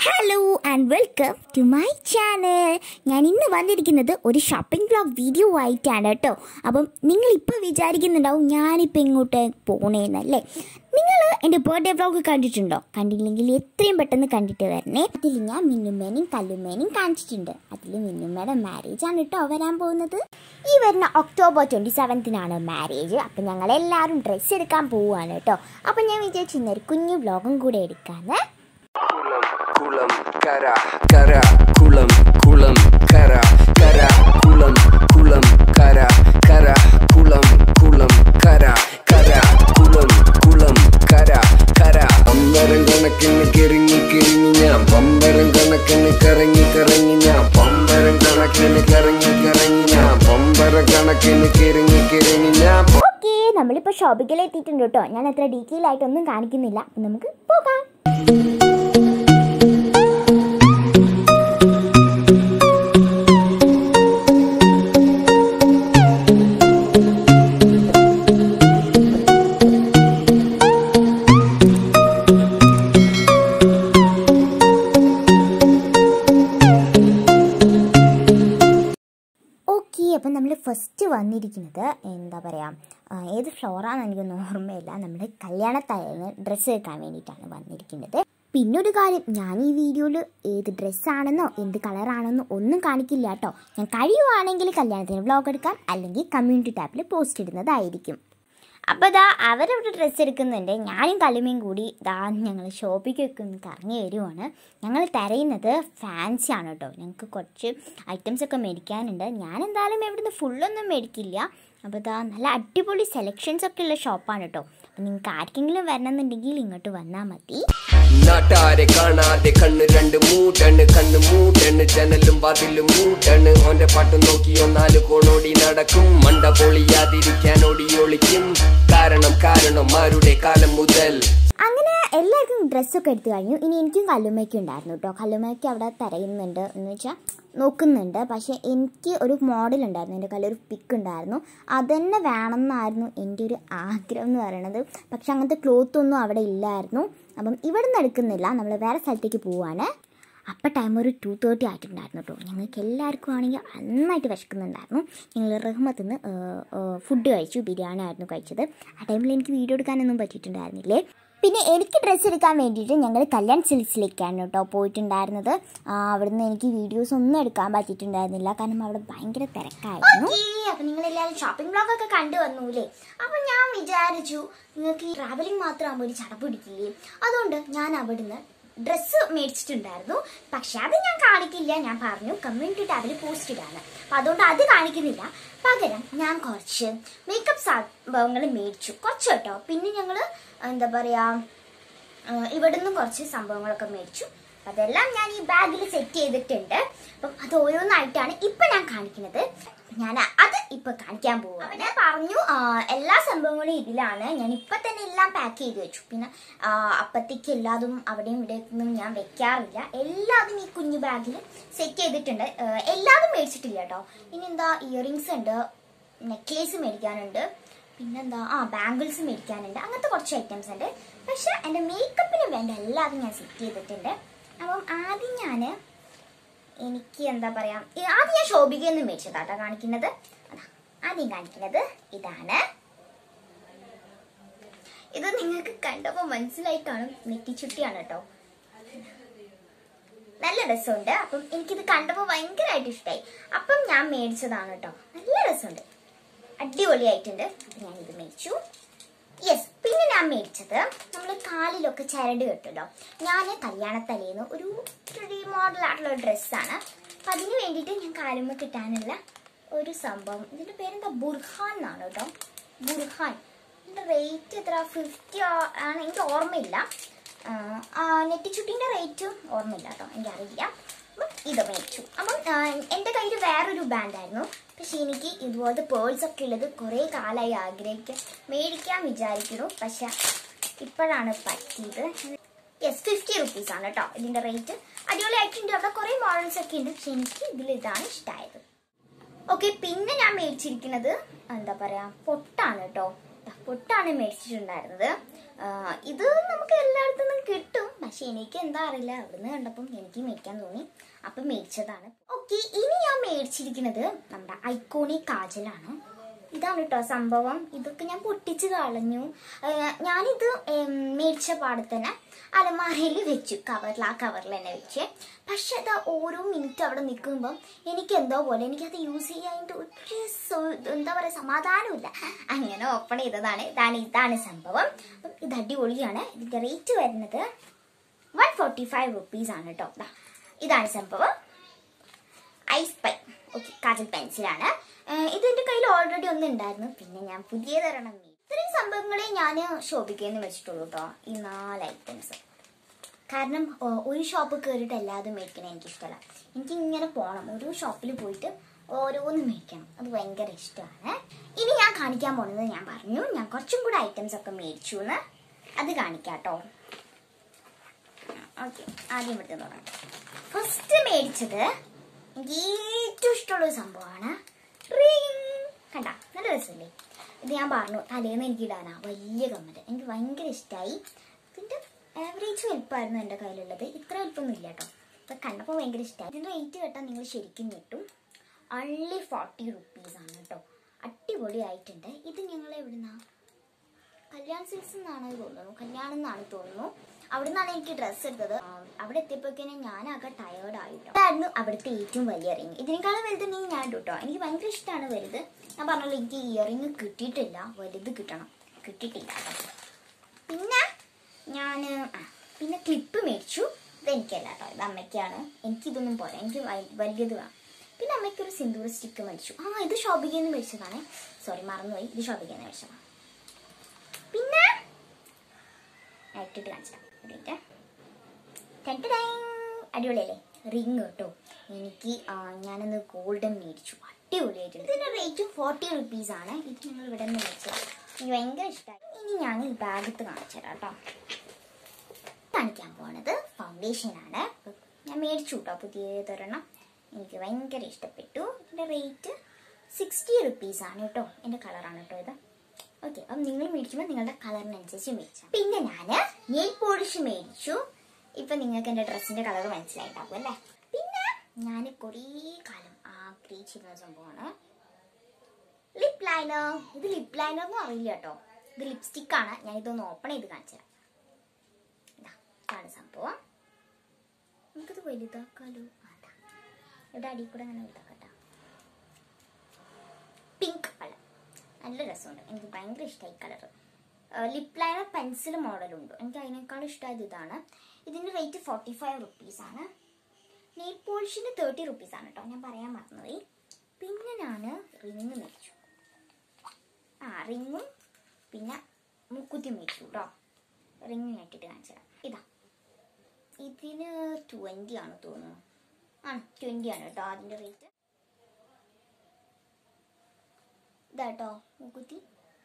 Hello and welcome to my channel. ഞാൻ ഇന്ന് വന്നിരിക്കുന്നത് ഒരു ഷോപ്പിംഗ് വ്ലോഗ് വീഡിയോ ആയിട്ടാണ് കേട്ടോ. അപ്പം നിങ്ങളിപ്പോൾ വിചാരിക്കുന്നുണ്ടാവും ഞാനിപ്പോൾ ഇങ്ങോട്ട് പോകണേന്നല്ലേ. നിങ്ങൾ എൻ്റെ ബർത്ത്ഡേ വ്ലോഗ് കണ്ടിട്ടുണ്ടോ? കണ്ടില്ലെങ്കിൽ എത്രയും പെട്ടെന്ന് കണ്ടിട്ട് വരണേ. അതിൽ ഞാൻ മിന്നുമ്മേനെയും കല്ലുമ്മേനെയും കാണിച്ചിട്ടുണ്ട്. അതിൽ മിന്നുമ്മയുടെ മാരേജ് ആണ് കേട്ടോ വരാൻ പോകുന്നത്. ഈ വരുന്ന ഒക്ടോബർ 27 മാരേജ്. അപ്പം ഞങ്ങളെല്ലാവരും ഡ്രസ്സ് എടുക്കാൻ പോവുകയാണ് കേട്ടോ. അപ്പം ഞാൻ വിചാരിച്ചു ഇന്നൊരു കുഞ്ഞു വ്ലോഗും കൂടെ എടുക്കാമെന്ന്. Kulam kara kara kulam kara kara kulam kara kara kulam kara kara kulam kara kara പമ്പരം കണക്കിന് കിറങ്ങി ഞാൻ പമ്പരം കണക്കിന് കറങ്ങി ഞാൻ പമ്പരം കണക്കിന് കറങ്ങി ഞാൻ പമ്പരം കണക്കിന് കിറങ്ങി ഞാൻ. ഓക്കെ, നമ്മളിപ്പോൾ ഷോപ്പിങ്ങിൽ എത്തിയിട്ടുണ്ട് കേട്ടോ. ഞാൻ അത്ര ഡീറ്റെയിൽ ആയിട്ടൊന്നും കാണിക്കുന്നില്ല. നമുക്ക് പോകാം. അപ്പം നമ്മൾ ഫസ്റ്റ് വന്നിരിക്കുന്നത് എന്താ പറയുക, ഏത് ഫ്ലോറാണെന്ന് എനിക്കൊന്നും ഓർമ്മയില്ല. നമ്മൾ കല്യാണത്തലേന്ന് ഡ്രസ്സ് എടുക്കാൻ വേണ്ടിയിട്ടാണ് വന്നിരിക്കുന്നത്. പിന്നെ ഒരു കാര്യം, ഞാൻ ഈ വീഡിയോയിൽ ഏത് ഡ്രസ്സാണെന്നോ എന്ത് കളറാണെന്നോ ഒന്നും കാണിക്കില്ല കേട്ടോ. ഞാൻ കഴിയുവാണെങ്കിൽ കല്യാണത്തിന് വ്ലോഗ് എടുക്കാം, അല്ലെങ്കിൽ കമ്മ്യൂണിറ്റി ടാബിൽ പോസ്റ്റ് ഇടുന്നതായിരിക്കും. അപ്പോൾ ഇതാ അവരവിടെ ഡ്രസ്സ് എടുക്കുന്നുണ്ട്. ഞാനും കല്ലുമയും കൂടി ഇതാ ഞങ്ങൾ ഷോപ്പിക്കൊക്കെ ഒന്ന് കറങ്ങി വരുവാണ്. ഞങ്ങൾ തിരയുന്നത് ഫാൻസി ആണ് കേട്ടോ. ഞങ്ങൾക്ക് കുറച്ച് ഐറ്റംസൊക്കെ മേടിക്കാനുണ്ട്. ഞാൻ എന്തായാലും ഇവിടുന്ന് ഫുള്ളൊന്നും മേടിക്കില്ല. അപ്പോൾ ഇതാ നല്ല അടിപൊളി സെലക്ഷൻസൊക്കെ ഉള്ള ഷോപ്പാണ് കേട്ടോ. അപ്പം നിങ്ങൾക്ക് ആർക്കെങ്കിലും വരണമെന്നുണ്ടെങ്കിൽ ഇങ്ങോട്ട് വന്നാൽ മതി. നാട്ടാരെ കാണാതെ കണ്ണ് രണ്ട് മൂട്ടണ് ജനലും വാതിലും മൂട്ടണ്. ഓന്റെ പാട്ട് നോക്കി ഒന്നാല് കോണോടി നടക്കും. മണ്ട പൊളിയാതിരിക്കാൻ ഓടി ഒളിക്കും. കാരണം ആരുടെ കാലം മുതൽ. അങ്ങനെ എല്ലാവർക്കും ഡ്രസ്സൊക്കെ എടുത്തു കഴിഞ്ഞു. ഇനി എനിക്കും കല്ലുമ്മയ്ക്കും ഉണ്ടായിരുന്നു കേട്ടോ. കല്ലുമ്മയ്ക്ക് അവിടെ തിരയുന്നുണ്ട്, എന്ന് വെച്ചാൽ നോക്കുന്നുണ്ട്. പക്ഷേ എനിക്ക് ഒരു മോഡൽ ഉണ്ടായിരുന്നു, എൻ്റെ കയ്യിലൊരു പിക്ക് ഉണ്ടായിരുന്നു. അതുതന്നെ വേണമെന്നായിരുന്നു എൻ്റെ ഒരു ആഗ്രഹം എന്ന് പറയണത്. പക്ഷെ അങ്ങനത്തെ ക്ലോത്തൊന്നും അവിടെ ഇല്ലായിരുന്നു. അപ്പം ഇവിടെ നിന്ന് എടുക്കുന്നില്ല, നമ്മൾ വേറെ സ്ഥലത്തേക്ക് പോവുകയാണ്. അപ്പം ടൈം ഒരു 2:30 ആയിട്ടുണ്ടായിരുന്നു കേട്ടോ. ഞങ്ങൾക്ക് എല്ലാവർക്കും ആണെങ്കിൽ നന്നായിട്ട് വിശക്കുന്നുണ്ടായിരുന്നു. ഞങ്ങൾ റഹ്മത്തിൽ നിന്ന് ഫുഡ് കഴിച്ചു. ബിരിയാണി ആയിരുന്നു കഴിച്ചത്. ആ ടൈമിൽ എനിക്ക് വീഡിയോ എടുക്കാനൊന്നും പറ്റിയിട്ടുണ്ടായിരുന്നില്ലേ. പിന്നെ എനിക്ക് ഡ്രസ്സ് എടുക്കാൻ വേണ്ടിയിട്ട് ഞങ്ങൾ കല്യാൺ സിൽക്സിലേക്കാണ് കേട്ടോ പോയിട്ടുണ്ടായിരുന്നത്. അവിടുന്ന് എനിക്ക് വീഡിയോസ് ഒന്നും എടുക്കാൻ പറ്റിയിട്ടുണ്ടായിരുന്നില്ല, കാരണം അവിടെ ഭയങ്കര തിരക്കായിരുന്നു. അപ്പം നിങ്ങളെല്ലാവരും ഷോപ്പിംഗ് ബ്ലോഗൊക്കെ കണ്ടു വന്നൂല്ലേ. അപ്പം ഞാൻ വിചാരിച്ചു നിങ്ങൾക്ക് ഈ ട്രാവലിംഗ് മാത്രമാകുമ്പോൾ ഒരു ചടപ്പ് പിടിക്കില്ലേ, അതുകൊണ്ട് ഞാൻ അവിടുന്ന് ഡ്രസ്സ് മേടിച്ചിട്ടുണ്ടായിരുന്നു. പക്ഷെ അത് ഞാൻ കാണിക്കില്ല. ഞാൻ പറഞ്ഞു കമ്മ്യൂണിറ്റി ടാബിൽ പോസ്റ്റ് ഇടാണ്. അപ്പം അതുകൊണ്ട് അത് കാണിക്കുന്നില്ല. പകരം ഞാൻ കുറച്ച് മേക്കപ്പ് സംഭവങ്ങൾ മേടിച്ചു, കുറച്ച് കേട്ടോ. പിന്നെ ഞങ്ങൾ എന്താ പറയുക, ഇവിടെ നിന്നും കുറച്ച് സംഭവങ്ങളൊക്കെ മേടിച്ചു. അതെല്ലാം ഞാൻ ഈ ബാഗിൽ സെറ്റ് ചെയ്തിട്ടുണ്ട്. അപ്പം അത് ഓരോന്നായിട്ടാണ് ഇപ്പം ഞാൻ കാണിക്കുന്നത്. ഞാൻ അത് ഇപ്പം കാണിക്കാൻ പോവുക. ഞാൻ പറഞ്ഞു എല്ലാ സംഭവങ്ങളും ഇതിലാണ്. ഞാൻ ഇപ്പം തന്നെ എല്ലാം പാക്ക് ചെയ്ത് വെച്ചു. പിന്നെ അപ്പത്തേക്ക് എല്ലാതും അവിടെയും ഇവിടെയൊന്നും ഞാൻ വെക്കാറില്ല. എല്ലാതും ഈ കുഞ്ഞു ബാഗിൽ സെറ്റ് ചെയ്തിട്ടുണ്ട്. എല്ലാതും മേടിച്ചിട്ടില്ല കേട്ടോ. ഇനി എന്താ, ഇയറിങ്സ് ഉണ്ട്, നെക്ലേസ് മേടിക്കാനുണ്ട്, പിന്നെന്താ ബാംഗിൾസ് മേടിക്കാനുണ്ട്. അങ്ങനത്തെ കുറച്ച് ഐറ്റംസ് ഉണ്ട്. പക്ഷെ എൻ്റെ മേക്കപ്പിന് വേണ്ട എല്ലാതും ഞാൻ സെറ്റ് ചെയ്തിട്ടുണ്ട്. അപ്പം ആദ്യം എനിക്ക് എന്താ പറയാ, ആദ്യം ഞാൻ ശോഭികയിൽ നിന്ന് മേടിച്ചതാട്ടോ കാണിക്കുന്നത്. ആദ്യം കാണിക്കുന്നത് ഇതാണ്. ഇത് നിങ്ങൾക്ക് കണ്ടപ്പോൾ മനസ്സിലായി കാണും, നെറ്റിച്ചുട്ടിയാണ് കേട്ടോ. നല്ല രസമുണ്ട്. അപ്പം എനിക്കിത് കണ്ടപ്പോൾ ഭയങ്കരമായിട്ട് ഇഷ്ടമായി. അപ്പം ഞാൻ മേടിച്ചതാണ് കേട്ടോ. നല്ല രസമുണ്ട്, അടിപൊളിയായിട്ടുണ്ട്. ഞാനിത് മേടിച്ചു. യെസ്. പിന്നെ ഞാൻ മേടിച്ചത് നമ്മൾ കാലിലൊക്കെ ചരട് കെട്ടുമല്ലോ. ഞാൻ കല്യാണത്തലേന്ന് ഒരു മോഡലായിട്ടുള്ള ഡ്രസ്സാണ്. അപ്പം അതിന് വേണ്ടിയിട്ട് ഞാൻ കാലുമ്മ കിട്ടാനുള്ള ഒരു സംഭവം. ഇതിൻ്റെ പേരെന്താ, ബുർഹാൻ എന്നാണ് കേട്ടോ. ബുർഹാൻ. ഇതിൻ്റെ റേറ്റ് എത്ര, 50 ആണ്, എനിക്ക് ഓർമ്മയില്ല. നെറ്റിച്ചുട്ടിൻ്റെ റേറ്റ് ഓർമ്മയില്ല കേട്ടോ, എനിക്കറിയില്ല. അപ്പം ഇത് മേടിച്ചു. അപ്പം എൻ്റെ കയ്യിൽ വേറൊരു ബാൻഡായിരുന്നു. പക്ഷെ എനിക്ക് ഇതുപോലത്തെ പേഴ്സൊക്കെ ഉള്ളത് കുറേ കാലമായി മേടിക്കാൻ വിചാരിക്കുന്നു. പക്ഷെ ഇപ്പോഴാണ് പറ്റിയത്. യെസ്, 50 റുപ്പീസാണ് കേട്ടോ ഇതിൻ്റെ റേറ്റ്. അടിപൊളിയായിട്ടുണ്ട്. അവിടെ കുറേ മോഡൽസ് ഒക്കെ ഉണ്ട്. പക്ഷെ എനിക്ക് ഇതാണ് ഇഷ്ടമായത്. ഓക്കെ, പിന്നെ ഞാൻ മേടിച്ചിരിക്കുന്നത് എന്താ പറയുക, പൊട്ടാണ് കേട്ടോ. പൊട്ടാണ് മേടിച്ചിട്ടുണ്ടായിരുന്നത്. ഇത് നമുക്ക് എല്ലായിടത്തുനിന്നും കിട്ടും, പക്ഷെ എനിക്ക് എന്താ അറിയില്ല, അവിടുന്ന് കണ്ടപ്പം എനിക്ക് മേടിക്കാൻ തോന്നി, അപ്പം മേടിച്ചതാണ്. ഓക്കെ, ഇനി ഞാൻ മേടിച്ചിരിക്കുന്നത് നമ്മുടെ ഐക്കോണിക് കാജലാണ്. ഇതാണ് കേട്ടോ സംഭവം. ഇതൊക്കെ ഞാൻ പൊട്ടിച്ച് കളഞ്ഞു. ഞാനിത് മേടിച്ച പാടെ തന്നെ അലമാരയിൽ വെച്ചു, ആ കവറിൽ തന്നെ വെച്ച്. പക്ഷെ അത് ഓരോ മിനിറ്റ് അവിടെ നിൽക്കുമ്പം എനിക്ക് എന്തോ പോലെ, എനിക്കത് യൂസ് ചെയ്യാനായിട്ട് ഒരു എന്താ പറയുക സമാധാനമില്ല. അങ്ങനെ ഓപ്പൺ ചെയ്തതാണ്. ഇതാണ് സംഭവം. അപ്പം ഇത് അടിപൊളിയാണ്. ഇതിൻ്റെ റേറ്റ് വരുന്നത് 145 rupees ആണ് കേട്ടോ. ഇതാണ് സംഭവം. ഐസ് പൈ. ഓക്കെ, കാജൽ പെൻസിലാണ്. ഇതിൻ്റെ കയ്യിൽ ഓൾറെഡി ഒന്ന് ഉണ്ടായിരുന്നു, പിന്നെ ഞാൻ പുതിയ തരണം. ഇത്രയും സംഭവങ്ങളെ ഞാൻ ഷോപ്പിക്കേന്ന് വെച്ചിട്ടുള്ളൂ കേട്ടോ, ഈ 4 ഐറ്റംസ്. കാരണം ഒരു ഷോപ്പ് കയറിയിട്ട് എല്ലാതും മേടിക്കണം എനിക്കിഷ്ടമല്ല. എനിക്ക് ഇങ്ങനെ പോകണം, ഒരു ഷോപ്പിൽ പോയിട്ട് ഓരോന്ന് മേടിക്കണം, അത് ഭയങ്കര ഇഷ്ടമാണ്. ഇനി ഞാൻ കാണിക്കാൻ പോകുന്നത്, ഞാൻ പറഞ്ഞു ഞാൻ കുറച്ചും കൂടെ ഐറ്റംസ് ഒക്കെ മേടിച്ചു എന്ന്, അത് കാണിക്കാം കേട്ടോ. ഓക്കെ, ആദ്യം ഇവിടുത്തെ തുടങ്ങാം. ഫസ്റ്റ് മേടിച്ചത് എനിക്ക് ഏറ്റവും ഇഷ്ടമുള്ളൊരു സംഭവമാണ് റിംഗ്. കണ്ട, നല്ല രസമല്ലേ? ഇത് ഞാൻ പറഞ്ഞു തലേന്ന് എനിക്ക് ഇടാനാ, വലിയ കമ്മല്. എനിക്ക് ഭയങ്കര ഇഷ്ടമായി. ഇതിൻ്റെ ആവറേജ് വലിപ്പമായിരുന്നു എൻ്റെ കയ്യിലുള്ളത്, ഇത്ര വലിപ്പമൊന്നും ഇല്ല കേട്ടോ. ഇപ്പം കണ്ടപ്പോൾ ഭയങ്കര ഇഷ്ടമായി. ഇതിൻ്റെ റേറ്റ് കേട്ടാൽ നിങ്ങൾ ശരിക്കും കിട്ടും. only 40 rupees ആണ് കേട്ടോ. അടിപൊളിയായിട്ടുണ്ട്. ഇത് ഞങ്ങൾ എവിടുന്നാ, കല്യാൺ സിൽക്സ് എന്നാണ് തോന്നുന്നു, കല്യാണം എന്നാണ് തോന്നുന്നു. അവിടെ നിന്നാണ് എനിക്ക് ഡ്രസ്സ് എടുത്തത്. അവിടെ എത്തിയപ്പോഴേക്കും ഞാനാകെ ടയേർഡായിട്ടോ. അതായിരുന്നു അവിടുത്തെ ഏറ്റവും വലിയ റിങ്. ഇതിനേക്കാളും വലുതുണ്ടെങ്കിൽ ഞാൻ ഇട്ടു കേട്ടോ. എനിക്ക് ഭയങ്കര ഇഷ്ടമാണ് വലുത്. ഞാൻ പറഞ്ഞല്ലോ എനിക്ക് ഇയറിങ് കിട്ടിയിട്ടില്ല, വലുത് കിട്ടണം, കിട്ടിയിട്ടില്ല. പിന്നെ ഞാൻ പിന്നെ ക്ലിപ്പ് മേടിച്ചു. ഇതെനിക്കല്ല കേട്ടോ, ഇത് അമ്മയ്ക്കാണ്. എനിക്കിതൊന്നും പോരാ, എനിക്ക് വലിയത് വേണം. പിന്നെ അമ്മയ്ക്കൊരു സിന്ദൂർ സ്റ്റിക്ക് മേടിച്ചു. ഇത് ഷോപ്പിക്കേന്ന് മേടിച്ചതാണ്. സോറി, മറന്നുപോയി, ഇത് ഷോപ്പിക്കേന്ന് മേടിച്ചതാണ്. പിന്നെ ഇട്ടിട്ട് കാണിച്ചാൽ അടിപൊളിയല്ലേ റിങ് കേട്ടോ. എനിക്ക് ഞാനൊന്ന് ഗോൾഡൻ മേടിച്ചു, അടിപൊളിയായിട്ടുണ്ട്. ഇതിൻ്റെ റേറ്റ് 40 rupees ആണ്. ഇത് ഞങ്ങൾ ഇവിടെ നിന്ന് മേടിച്ചത്, എനിക്ക് ഭയങ്കര ഇഷ്ടമായി. ഇനി ഞാൻ ഈ ബാഗത്ത് കാണിച്ചു തരാം കേട്ടോ. കാണിക്കാൻ പോണത് ഫൗണ്ടേഷനാണ്. ഞാൻ മേടിച്ചു കേട്ടോ, പുതിയതൊരെണ്ണം. എനിക്ക് ഭയങ്കര ഇഷ്ടപ്പെട്ടു. ഇതിൻ്റെ റേറ്റ് 60 rupees ആണ് കേട്ടോ. എൻ്റെ കളറാണ് കേട്ടോ ഇത്. ഓക്കെ, അപ്പം നിങ്ങൾ മേടിക്കുമ്പോൾ നിങ്ങളുടെ കളറിനനുസരിച്ച് മേടിച്ചാൽ. പിന്നെ ഞാൻ നെയിൽ പോളിഷ് മേടിച്ചു. ഇപ്പം നിങ്ങൾക്ക് എൻ്റെ ഡ്രസ്സിൻ്റെ കളർ മനസ്സിലായിട്ടുണ്ടാകും അല്ലേ. പിന്നെ ഞാൻ കുറേ കാലം ആഗ്രഹിച്ചിരുന്ന സംഭവമാണ് ലിപ് ലൈനർ. ഇത് ലിപ് ലൈനർ ഒന്നും അറിയില്ല കേട്ടോ, ഇത് ലിപ്സ്റ്റിക്കാണ്. ഞാൻ ഇതൊന്ന് ഓപ്പൺ ചെയ്ത് കാണിച്ചു തരാം. ഇതാണ് സംഭവം. നമുക്കിത് വലുതാക്കാലോ. ഇവിടെ അടിയിൽ കൂടെ അങ്ങനെ വലുതാക്കട്ടോ. പിങ്ക് കളർ, നല്ല രസമുണ്ട്. എനിക്ക് ഭയങ്കര ഇഷ്ടമായി കളർ. ലിപ് ലൈനർ പെൻസിൽ മോഡലുണ്ട്, എനിക്ക് അതിനേക്കാളും ഇഷ്ടമായത് ഇതാണ്. ഇതിൻ്റെ റേറ്റ് 45 rupees ആണ്. നെയിൽ പോളിഷിന് 30 rupees ആണ് കേട്ടോ, ഞാൻ പറയാൻ മറന്നുപോയി. പിന്നെ ഞാൻ റിങ് മേടിച്ചു. റിങ്ങും പിന്നെ മുക്കുത്തി മേടിച്ചു കേട്ടോ. റിങ് ഞെട്ടിട്ട് കാണിച്ചു തരാം. ഇതിന് 20 ആണ് തോന്നുന്നു. 20 ആണ് കേട്ടോ അതിൻ്റെ റേറ്റ്. ഇതാട്ടോ മുക്കുത്തി.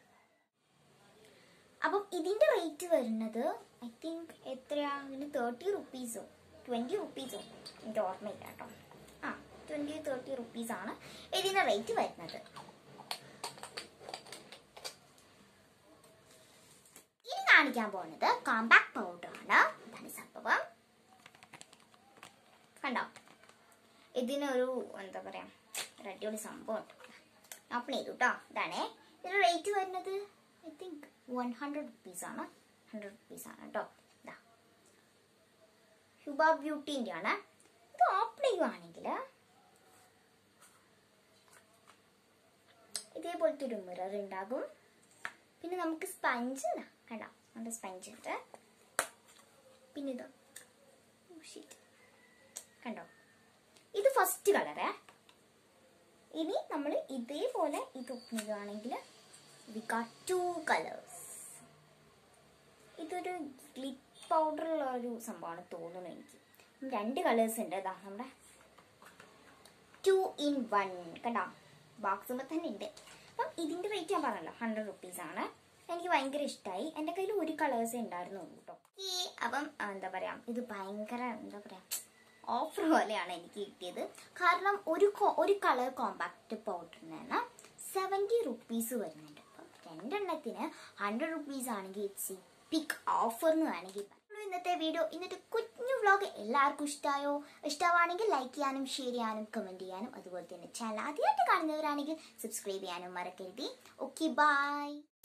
അപ്പം ഇതിൻ്റെ റേറ്റ് വരുന്നത് ഐ തിങ്ക് എത്രയാ, ഇതിന് 30 rupees 20 rupees എനിക്ക് ഓർമ്മയില്ല കേട്ടോ. 20-30 rupees ആണ് ഇതിൻ്റെ റേറ്റ് വരുന്നത്. ഇനി കാണിക്കാൻ പോകുന്നത് കോമ്പാക്ട് പൗഡർ ആണ്. ഇതാണ് സംഭവം. കണ്ടോ, ഇതിനൊരു എന്താ പറയാ, ഒരു അടിപൊളി സംഭവം ഉണ്ട്. ഓപ്പൺ ചെയ്തു കേട്ടോ. ഇതാണേ. ഇതിൻ്റെ റേറ്റ് വരുന്നത് ഐ തിങ്ക് 100 rupees ആണ്. 100 rupees ആണ് കേട്ടോ. ഇതാ ഹ്യൂബ ബ്യൂട്ടീൻ്റെ ആണ്. ഇത് ഓപ്പൺ ചെയ്യുവാണെങ്കിൽ ഇതേപോലത്തെ ഒരു മിറർ ഉണ്ടാകും. പിന്നെ നമുക്ക് സ്പഞ്ച് കണ്ടോ, നമ്മുടെ സ്പഞ്ച് ഉണ്ട്. പിന്നെ ഇതോ കണ്ടോ, ഇത് ഫസ്റ്റ് കളറേ. ഇനി നമ്മൾ ഇതേപോലെ ഇത് ഒപ്പിടുകയാണെങ്കിൽ we got 2 colors. ഇതൊരു ഗ്ലിറ്റ് പൗഡറുള്ള ഒരു സംഭവമാണ് തോന്നുന്നു എനിക്ക്. 2 കളേഴ്സ് ഉണ്ട്. ഇതാ നമ്മുടെ 2 in 1 കണ്ടോ, ബോക്സുമ്പോൾ തന്നെ ഉണ്ട്. അപ്പം ഇതിൻ്റെ റേറ്റ് ഞാൻ പറഞ്ഞല്ലോ 100 rupees ആണ്. എനിക്ക് ഭയങ്കര ഇഷ്ടമായി. എൻ്റെ കയ്യിൽ ഒരു കളേഴ്സേ ഉണ്ടായിരുന്നുള്ളൂ കേട്ടോ. അപ്പം എന്താ പറയുക, ഇത് ഭയങ്കര എന്താ പറയുക ഓഫർ പോലെയാണ് എനിക്ക് കിട്ടിയത്. കാരണം ഒരു കളർ കോമ്പാക്ട് പൗഡറിന് 70 rupees വരുന്നുണ്ട്. അപ്പം 2 എണ്ണത്തിന് 100 rupees ആണെങ്കിൽ ഇറ്റ്സ് പിക് ഓഫർ എന്ന് വേണമെങ്കിൽ പറയാം. ഇന്നത്തെ വീഡിയോ, ഇന്നത്തെ കുഞ്ഞു വ്ലോഗ് എല്ലാവർക്കും ഇഷ്ടമാണെങ്കിൽ ലൈക്ക് ചെയ്യാനും ഷെയർ ചെയ്യാനും കമന്റ് ചെയ്യാനും അതുപോലെ തന്നെ ചാനൽ ആദ്യമായിട്ട് കാണുന്നവരാണെങ്കിൽ സബ്സ്ക്രൈബ് ചെയ്യാനും മറക്കരുത്. Okay, by.